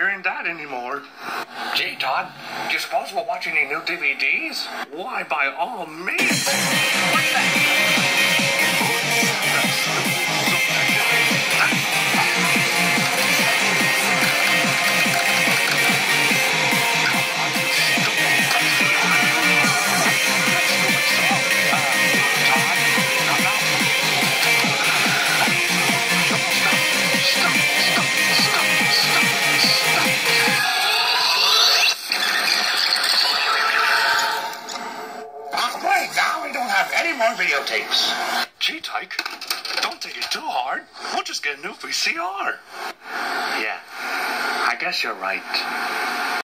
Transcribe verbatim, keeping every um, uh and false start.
hearing that anymore. Gee, Todd, do you suppose we'll watch any new D V Ds? Why, by all means. Now we don't have any more videotapes. Gee, Tyke, don't take it too hard. We'll just get a new V C R. Yeah, I guess you're right.